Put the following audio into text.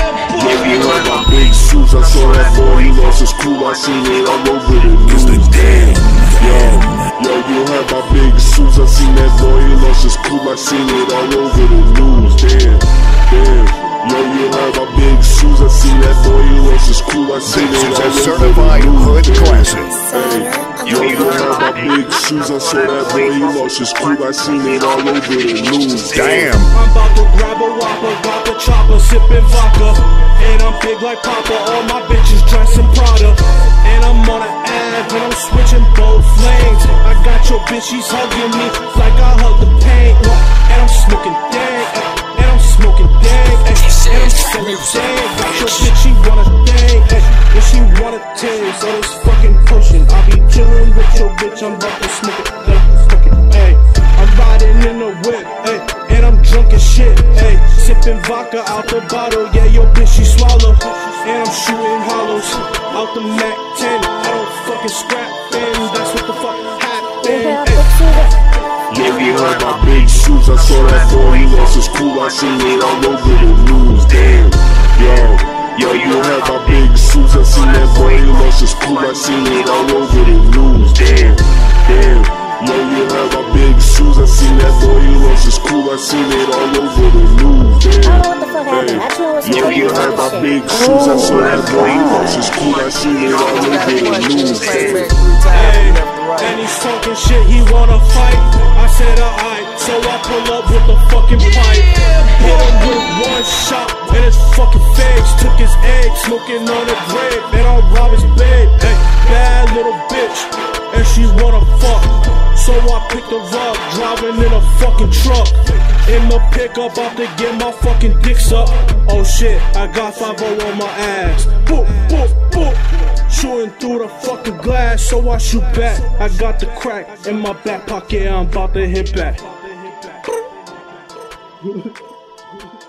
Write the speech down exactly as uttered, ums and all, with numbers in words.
If you heard my big Souz, I saw that boy, he lost his cool. I seen it all over the news. Damn, yo, yo, you heard my big Souz, I seen that boy, he lost his cool. I seen it all over the news. Damn, damn, yo, you heard my big Souz, I seen that boy, he lost his cool. I seen it all over the news. Certified hood classic. Hey, yo, you heard my big Souz, I saw that boy, he lost his cool. I seen it all over the news. Damn. I'm about to grab a whopper, got the chopper, sipping vodka. And I'm big like Papa, all my bitches dressed in Prada. And I'm on an ad, and I'm switching both lanes. I got your bitch, she's hugging me like I hug the pain. And I'm smoking dang, and I'm smoking dang, and I'm selling dang. Got your bitch, she wanna dang, and she wanna taste all this fucking potion. I be chillin' with your bitch, I'm about to smoke it, then I'm smoking, ayy. I'm riding in the whip, ayy, and I'm drunk as shit, ayy. Sipping vodka out the bottle, yeah, your bitch she swallow. And I'm shooting hollows out the Mac ten. I don't fucking scrap in, that's what the fuck happened. If you heard my big Souz, I saw that boy, he lost his cool. I seen it all over the news. Damn, yo, yo, you heard my big Souz, I seen that boy, he lost his cool. I seen it all over the news. Damn, damn, yo, you heard my big Souz, I seen that boy, he lost his cool. I seen it all over the news. Damn, hey, yo, you heard my big Souz, I saw that boy, he lost his cool. I seen it all over the news. Damn. And he's talking shit, he wanna fight. I said alright, so I pull up with the fucking pipe. Hit him with one shot in his fucking face. Took his egg, smoking on a grave. And I rob his babe, hey, bad little bitch, and she wanna fuck. So I picked her up, driving in a fucking truck. In the pickup, about to get my fucking dicks up. Oh shit, I got five oh on my ass. Boop, boop, boop. Shooting through the fucking glass, so I shoot back. I got the crack in my back pocket, I'm about to hit back.